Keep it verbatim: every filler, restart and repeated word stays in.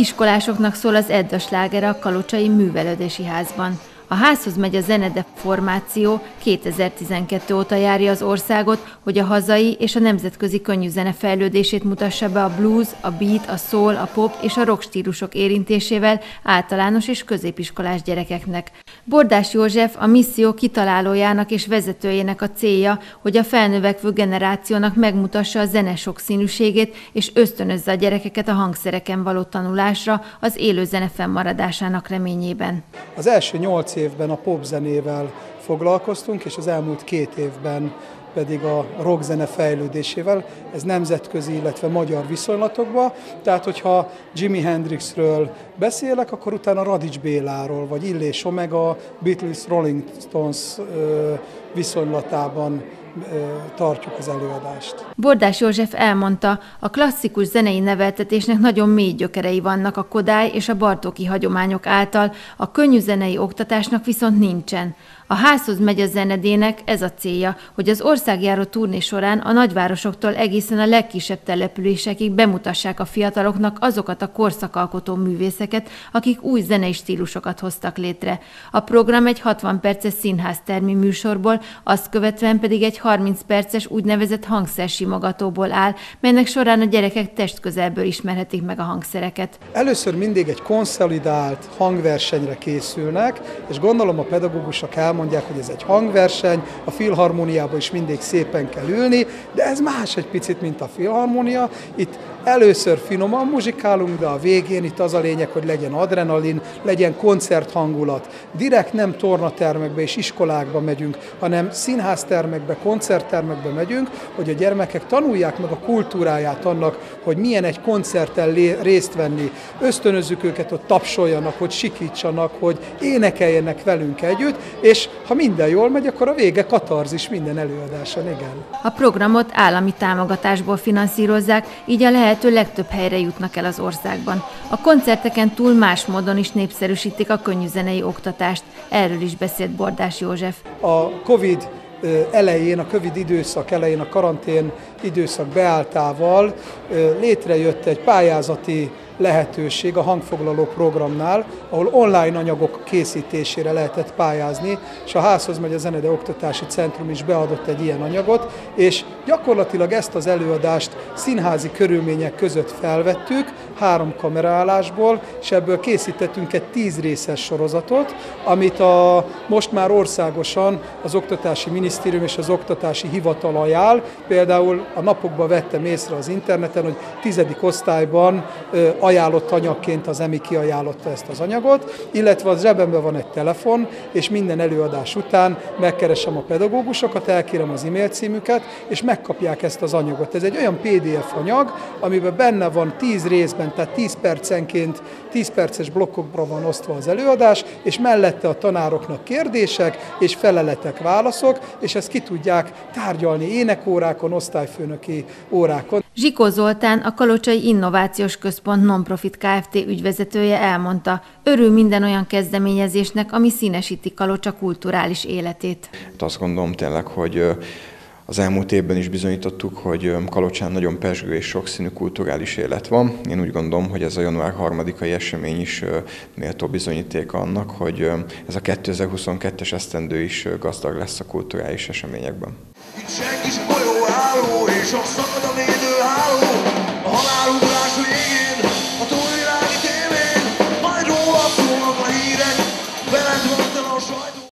Iskolásoknak szól az Edda sláger a Kalocsai Művelődési Házban. A Házhoz megy a Zenede formáció, kétezer-tizenkettő óta járja az országot, hogy a hazai és a nemzetközi könnyűzene fejlődését mutassa be a blues, a beat, a soul, a pop és a rock stílusok érintésével általános és középiskolás gyerekeknek. Bordás József, a misszió kitalálójának és vezetőjének a célja, hogy a felnövekvő generációnak megmutassa a zene sokszínűségét és ösztönözze a gyerekeket a hangszereken való tanulásra az élőzene fennmaradásának reményében. Az első nyolc évben a popzenével foglalkoztunk, és az elmúlt két évben pedig a rockzene fejlődésével, ez nemzetközi, illetve magyar viszonylatokban. Tehát, hogyha Jimi Hendrixről beszélek, akkor utána Radics Béláról, vagy Illés Omega, Beatles, Rolling Stones viszonylatában tartjuk az előadást. Bordás József elmondta, a klasszikus zenei neveltetésnek nagyon mély gyökerei vannak a Kodály és a Bartóki hagyományok által, a könnyű zenei oktatásnak viszont nincsen. A Házhoz megy a Zenedének ez a célja, hogy az országjáró turné során a nagyvárosoktól egészen a legkisebb településekig bemutassák a fiataloknak azokat a korszakalkotó művészeket, akik új zenei stílusokat hoztak létre. A program egy hatvan perces színháztermi műsorból, azt követően pedig egy harminc perces úgynevezett hangszersimogatóból áll, melynek során a gyerekek testközelből ismerhetik meg a hangszereket. Először mindig egy konszolidált hangversenyre készülnek, és gondolom a pedagógusok elmondják, hogy ez egy hangverseny, a filharmóniában is mindig szépen kell ülni, de ez más egy picit, mint a filharmónia. Itt először finoman muzsikálunk, de a végén itt az a lényeg, hogy legyen adrenalin, legyen koncerthangulat. Direkt nem tornatermekbe és iskolákba megyünk, hanem színháztermekbe, koncerttermekbe megyünk, hogy a gyermekek tanulják meg a kultúráját annak, hogy milyen egy koncerten részt venni. Ösztönözzük őket, hogy tapsoljanak, hogy sikítsanak, hogy énekeljenek velünk együtt, és ha minden jól megy, akkor a vége katarzis minden előadáson, igen. A programot állami támogatásból finanszírozzák, így a lehető legtöbb helyre jutnak el az országban. A koncerteken túl más módon is népszerűsítik a könnyűzenei oktatást. Erről is beszélt Bordás József. A Covid elején, a Covid időszak elején, a karantén időszak beálltával létrejött egy pályázati lehetőség a hangfoglaló programnál, ahol online anyagok készítésére lehetett pályázni, és a Házhoz megy a Zenede Oktatási Centrum is beadott egy ilyen anyagot, és gyakorlatilag ezt az előadást színházi körülmények között felvettük, három kameraállásból, és ebből készítettünk egy tíz részes sorozatot, amit a, most már országosan az Oktatási Minisztérium és az Oktatási Hivatal ajánl. Például a napokban vettem észre az interneten, hogy tizedik osztályban ajánlott anyagként az EMI kiajánlotta ezt az anyagot, illetve az zsebemben van egy telefon, és minden előadás után megkeresem a pedagógusokat, elkérem az e-mail címüket, és megkapják ezt az anyagot. Ez egy olyan pé dé ef anyag, amiben benne van tíz részben, tehát tíz percenként, tíz perces blokkokra van osztva az előadás, és mellette a tanároknak kérdések és feleletek, válaszok, és ezt ki tudják tárgyalni énekórákon, osztályfőnöki órákon. Zsikó Zoltán, a Kalocsai Innovációs Központ Nonprofit Kft. Ügyvezetője elmondta, örül minden olyan kezdeményezésnek, ami színesíti Kalocsa kulturális életét. Azt gondolom tényleg, hogy az elmúlt évben is bizonyítottuk, hogy Kalocsán nagyon pezsgő és sokszínű kulturális élet van. Én úgy gondolom, hogy ez a január harmadikai esemény is méltó bizonyíték annak, hogy ez a kétezer-huszonkettes esztendő is gazdag lesz a kulturális eseményekben. Itt senki sem folyó álló, és a szakad a védő álló.